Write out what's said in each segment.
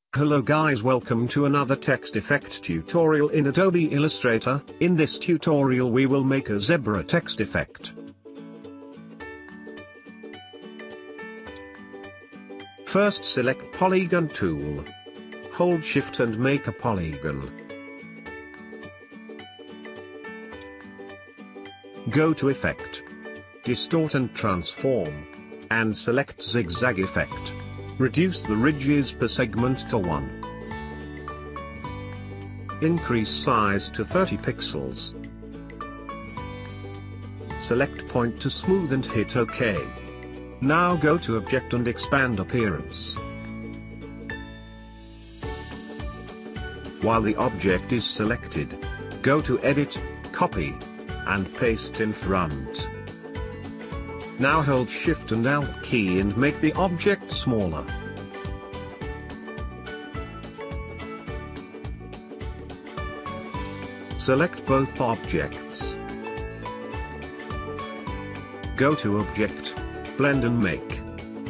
Hello guys, welcome to another text effect tutorial in Adobe Illustrator. In this tutorial we will make a zebra text effect. First select Polygon tool. Hold Shift and make a polygon. Go to Effect, Distort and Transform, and select Zigzag Effect. Reduce the ridges per segment to 1. Increase size to 30 pixels. Select Point to Smooth and hit OK. Now go to Object and expand Appearance. While the object is selected, go to Edit, Copy, and Paste in front. Now hold Shift and Alt key and make the object smaller. Select both objects. Go to Object, Blend and Make.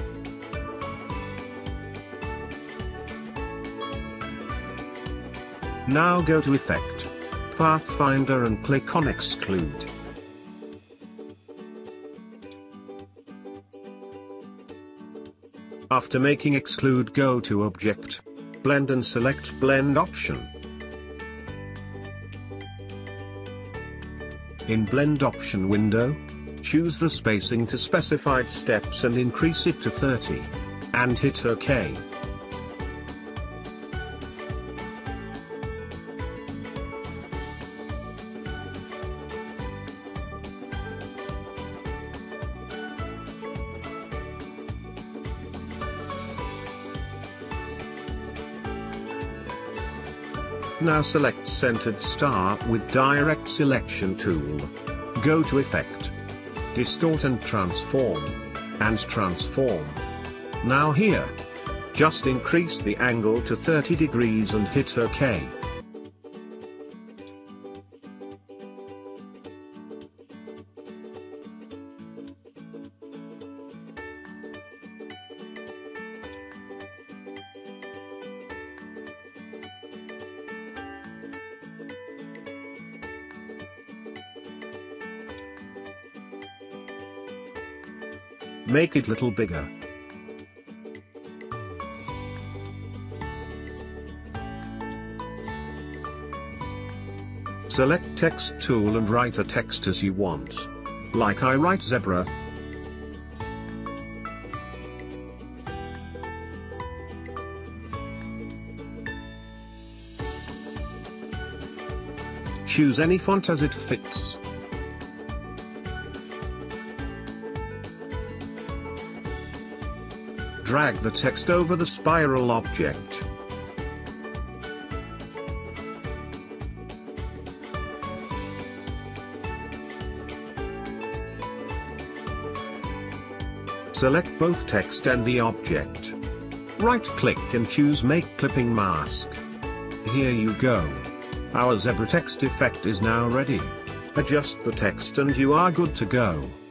Now go to Effect, Pathfinder and click on Exclude. After making Exclude, go to Object, Blend and select Blend option. In Blend option window, choose the spacing to specified steps and increase it to 30, and hit OK. Now select Centered Star with Direct Selection tool. Go to Effect, Distort and Transform, and Transform. Now here, just increase the angle to 30 degrees and hit OK. Make it little bigger. Select Text tool and write a text as you want. Like I write zebra. Choose any font as it fits. Drag the text over the spiral object. Select both text and the object. Right-click and choose Make Clipping Mask. Here you go. Our zebra text effect is now ready. Adjust the text and you are good to go.